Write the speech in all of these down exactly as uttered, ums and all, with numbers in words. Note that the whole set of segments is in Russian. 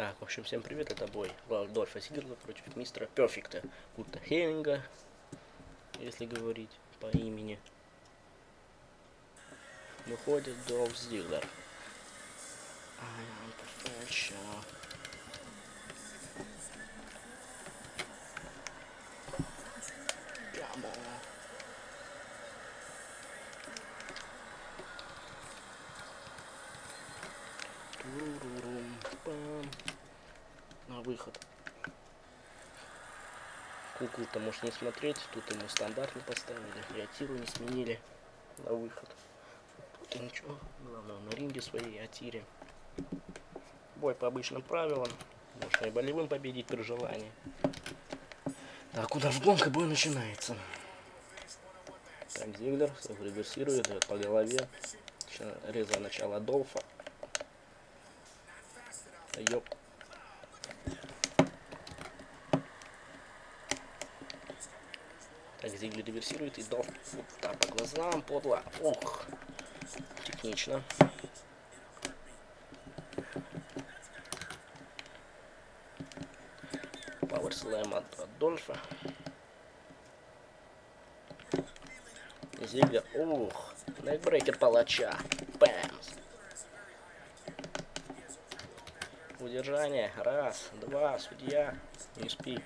Так, в общем, всем привет, это бой Дольфа Зиглера против мистера Перфекта, Курта Хеннинга, если говорить по имени. Выходит Дольф Зиглер. I am professional. На выход. Куклу-то можешь не смотреть, тут ему стандарт не поставили, и Атиру не сменили на выход. Тут ничего, главное на ринге своей Атире. Бой по обычным правилам, можно и болевым победить при желании. Так, удар в гонка, бой начинается. Так, Зиглер реверсирует, дает по голове. Реза начало Дольфа. Ёп. Так, Зиглер реверсирует и Дольф вот так по глазам, подло. Ох, технично. Пауэрслэм от, от Дольфа. Зиглер, ух, некбрейкер палача. Бэмс. Удержание. Раз, два, судья. Не спи.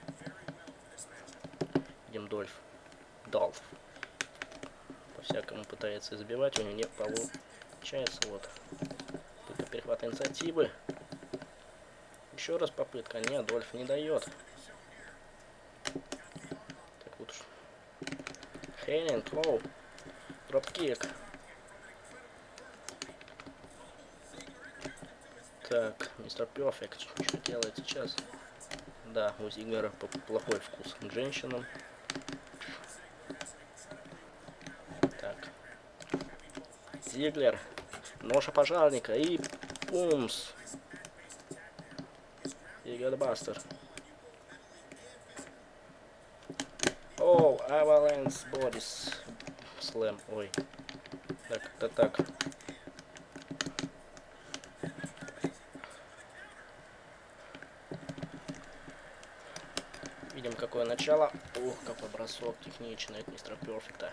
Идем Дольф. Дольф. По-всякому пытается избивать, у него нет получается. Вот. Попытка перехвата инициативы. Еще раз попытка. Нет, Дольф не дает. Так вот уж. Хеннинг, лоу. Дропкик. Так, мистер Перфект, что делает сейчас? Да, у Зиглера плохой вкус к женщинам. Так. Зиглер. Ноша пожарника и пумс. И Гадбастер. О, Аваланс Бодис Слэм. Ой. Так, так, так. Видим, какое начало. Ух, какой бросок техничный от мистера Перфекта.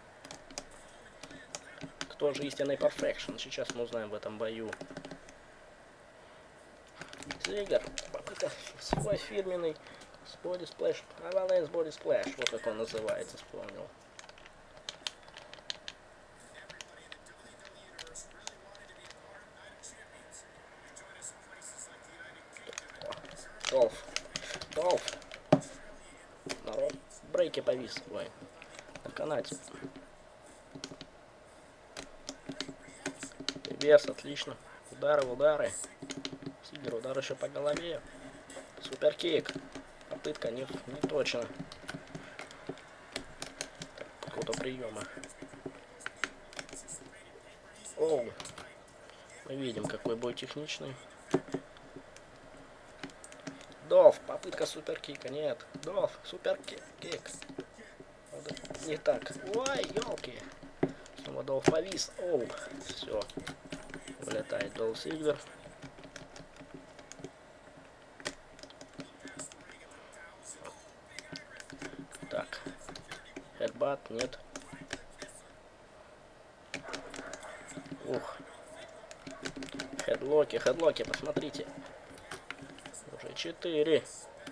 Кто же истинный перфекшн? Сейчас мы узнаем в этом бою. Зиглер. Попытка свой фирменный боди сплэш. Аваланс боди сплэш. Вот как он называется, вспомнил. Дольф. Дольф. Народ. Брейки повис. Ой. На канате. Реверс, отлично. Удары, удары. Зиглер, удар еще по голове. Суперкик. Попытка не, не точно. Какого-то приема. Оу. Мы видим, какой бой техничный. Дольф, попытка суперкика. Нет. Дольф, суперкик. Не так. Ой, елки. Снова Дольф повис. Оу. Все. Вылетает Дольф Зиглер. Так. Хедбат, нет. Ух. Хедлоки, хедлоки, посмотрите. Уже четыре.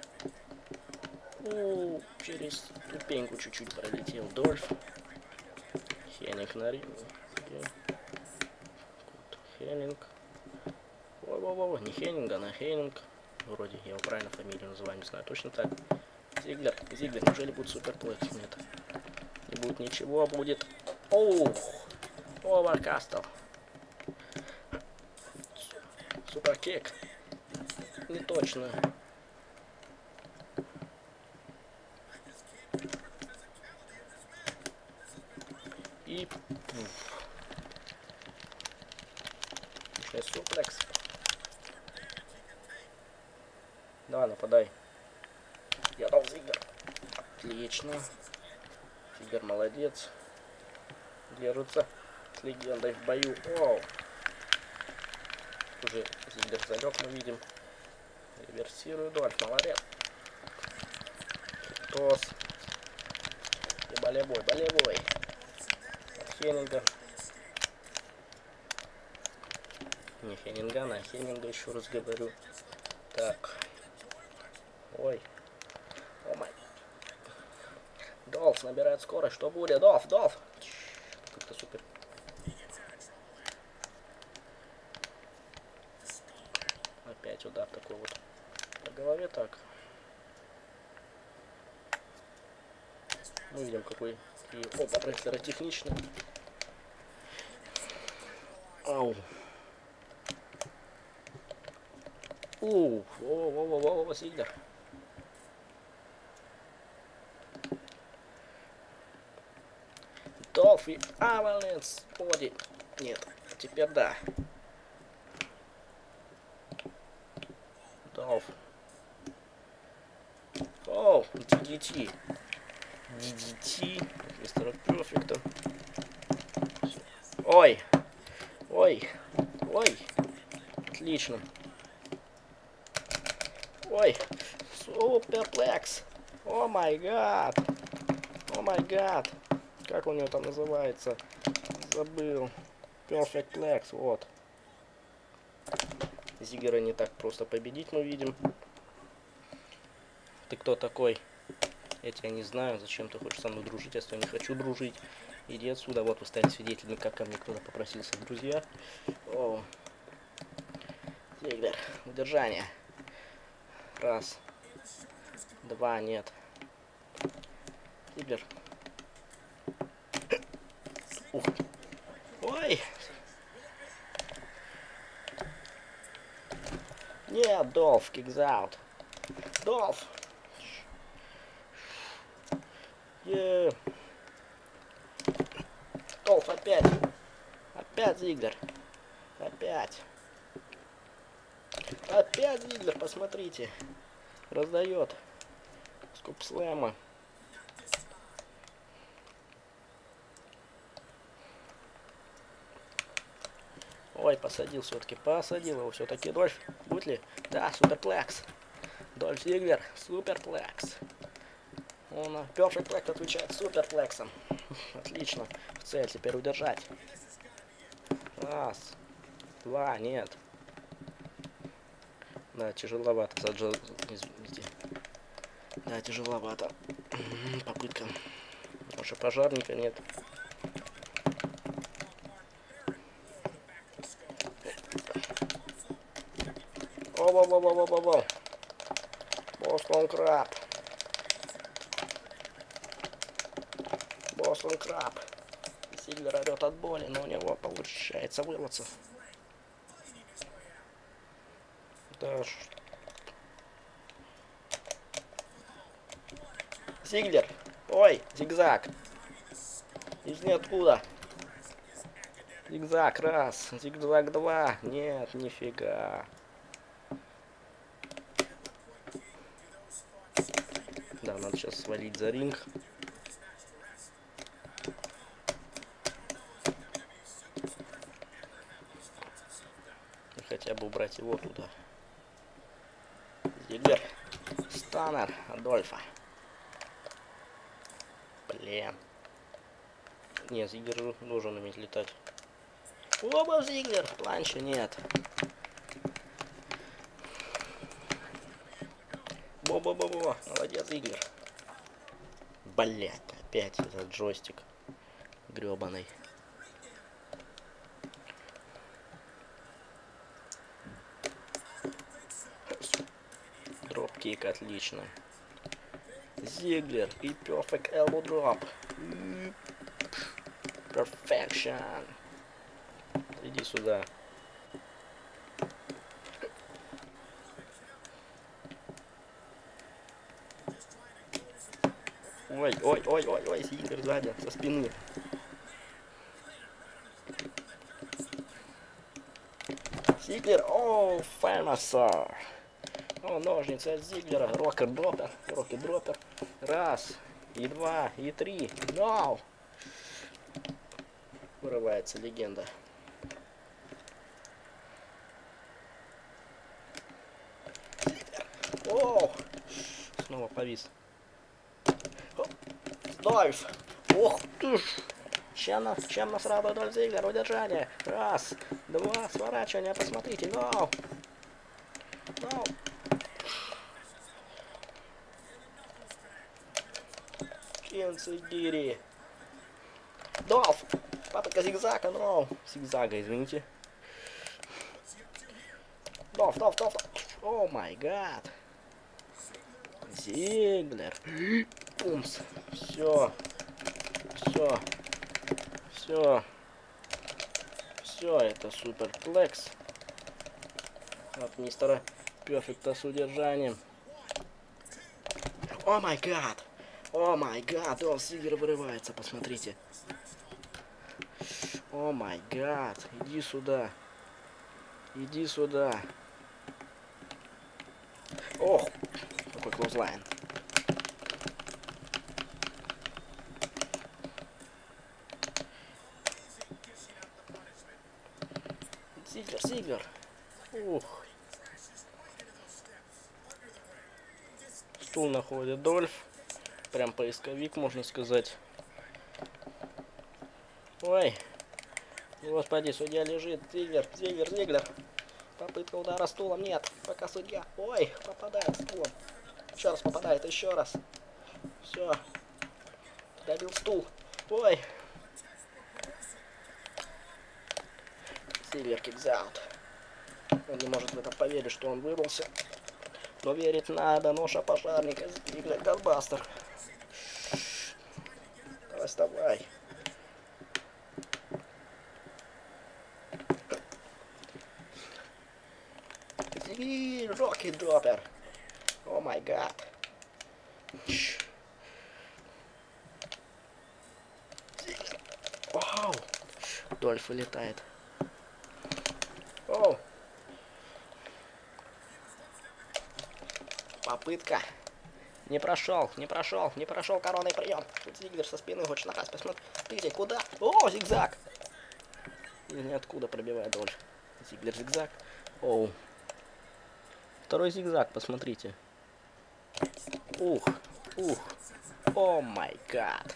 У, через ступеньку чуть-чуть пролетел Дольф. Хеннинг на ринге. Хеннинг. Во-во-во, не Хеннинг, а на Хеннинг. Вроде я его правильно фамилию называю, не знаю, точно так. Зиглер, Зиглер, неужели будет суперплекс? Нет. Не будет ничего, будет... Оух! Оверкастл. Суперкик. Не точно. И... Суплекс. Давай, нападай. Я дал Зиглер. Отлично. Зиглер молодец. Держится с легендой в бою. Оу. Уже Зиглер залег, мы видим. Реверсирую Дольф, молодец. Тос. И болевой, болевой. От Хеннинга. Не Хеннингана, а Хеннинга, еще раз говорю. Так. Ой. О май. Долф набирает скорость. Что будет? Долф, Долф. Как-то супер. Опять удар такой вот. По голове так. Мы видим, какой и опа, Рестлера техничный. Ау. Ух, во-во-во-во-во, Сиглер. Долф и Аваланс Боди. Нет, теперь да. Долф. Оу, ди ди ти. ди ди ти. Мистер Перфекта. Ой. Ой. Ой. Отлично. Ой. Суперплекс. О май гад. О май гад. Как у него там называется? Забыл. Perfect Plex, вот. Зиггера не так просто победить, мы видим. Ты кто такой? Я тебя не знаю. Зачем ты хочешь со мной дружить, если я не хочу дружить? Иди отсюда. Вот вы стали свидетелями, как ко мне кто-то попросился в друзья. О. Зиггер. Удержание. Раз. Два. Нет. Зиггер. Ух. Ой. Нет, Долф, кикс-аут. Долф. Yeah. Долф опять. Опять Зиггер. Опять. Опять Зиггер, посмотрите. Раздает. Скупслэма. Ой, посадил все-таки, посадил его все-таки. Дольф, будет ли? Да, суперплекс. Дольф Зиггер, суперплекс. Он на Perfect Plex отвечает суперплексом. Отлично. В цель теперь удержать. Раз. Два, нет. Да, тяжеловато. Заджал... Извините. Да, тяжеловато. Попытка. Потому пожарника нет. Во-во-во-во-во-во. Бостон Краб. Бостон Краб. Зиггер орет от боли, но у него получается вырваться. Да. Зиггер. Ой, зигзаг. Из ниоткуда. Зигзаг раз. Зигзаг два. Нет, нифига. Да, надо сейчас свалить за ринг. И хотя бы убрать его туда. Зиггер. Станнер Адольфа. Блин. Не, Зиггер должен уметь летать. Оба Зиггер. Планча нет. Бо-бо-бо-бо. Молодец, Зиггер. Блять, опять этот джойстик гребаный. Дропкик, отлично. Зиггер и Perfect Elbow Drop. Perfection. Иди сюда. Ой, ой, ой, ой, ой, Зиггер сзади, со спины. Зиггер, о, Фэмасар. О, ножницы от Зиггера, рокер-дроппер, рокер-дроппер. Раз, и два, и три. No! Вырывается легенда. О, снова повис. Дольф. Ох ты ж. Чем нас, чем нас радует Дольф Зиглер? Удержание. Раз, два, сворачивание. Посмотрите. Ноу. Ноу. Кинцегири. Дольф. Попытка зигзага. Ноу. Зигзага, извините. Дольф, Дольф, Дольф. О май гад. Зиглер. Пумс. Все. Все. Все. Все, это суперплекс от мистера Перфекта с удержанием. О май гад. О май гад. Дольф Зиглер вырывается, посмотрите. О май гад. Иди сюда. Иди сюда. Ох, какой клоузлайн. Зиглер, Зиглер. Ух. Стул находит Дольф. Прям поисковик, можно сказать. Ой. Господи, судья лежит. Зиглер, Зиглер, Зиглер. Попытка удара стулом. Нет. Пока судья. Ой, попадает стулом. Еще раз попадает. Еще раз. Все. Добил стул. Ой. Зиглер кикс-аут. Он не может в это поверить, что он вырвался. Но верить надо. Ноша пожарника. Зиглер Гадбастер. Давай, вставай. Зиглер, Рокки Дроппер. О май гад. Вау. Дольф вылетает. Оу. Попытка. Не прошел, не прошел, не прошел коронный прием. Зиглер со спины хочет напасть. Посмотрите, куда? О, зигзаг. Или ниоткуда пробивает Дольф. Зиглер зигзаг. Оу. Второй зигзаг, посмотрите. Ух, ух. О май гад.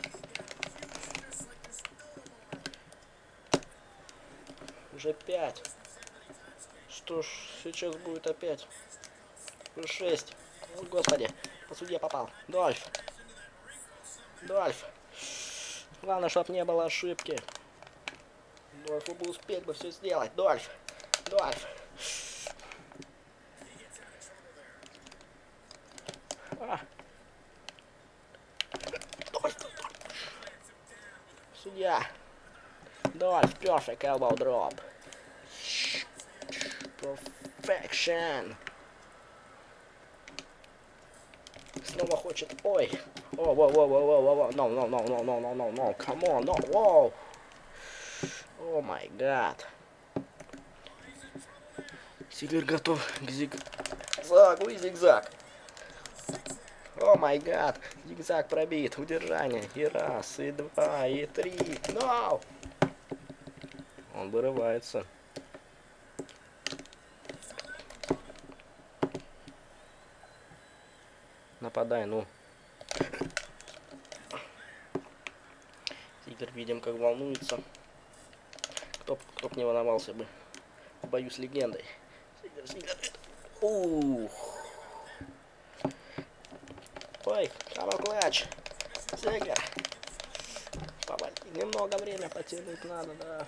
Уже пять. Что ж, сейчас будет опять. Шесть. О, господи, по судье попал. Дольф. Дольф. Главное, чтобы не было ошибки. Дольфу бы успеть бы все сделать. Дольф. Дольф. А. Дольф. Судья. Дольф. Perfect elbow drop. Perfection. Снова хочет. Ой. О, воу, воу, воу, воу, воу, no, no, no, no, no, no, no, no, come on, no, воу. О май гад. Зиглер готов к зигзагу и зигзаг. О май гад. Зигзаг пробит. Удержание. И раз, и два, и три. No! Он вырывается. Нападай, ну. Зиглер, видим, как волнуется. Кто, кто б не волновался бы в бою с легендой. Зиглер, Зиглер. Ух. Ой, камер клатч. Зиглер. Немного время потянуть надо, да.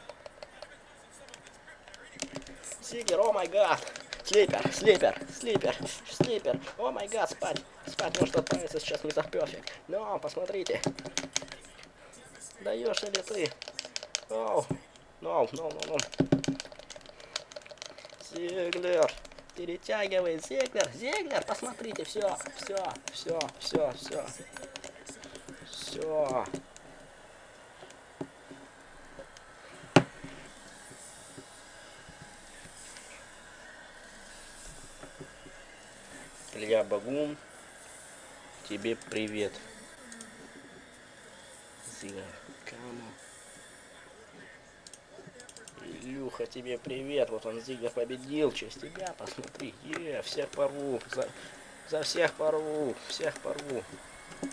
Зиглер, о май гад. Слипер, слипер, слипер, слипер. О май гад, спать. Спать может отправиться сейчас не за перфект. Но, посмотрите. Даешь ли ты? Оу. No, no, no, no. Зиглер. Перетягивай, Зиглер. Зиглер, посмотрите, все, все, все, все, все. Все. Илья Багун, тебе привет. Зиглер, кому? Илюха, тебе привет. Вот он, Зиглер победил. Через тебя, посмотри. Е, всех порву. За... За всех порву, всех порву.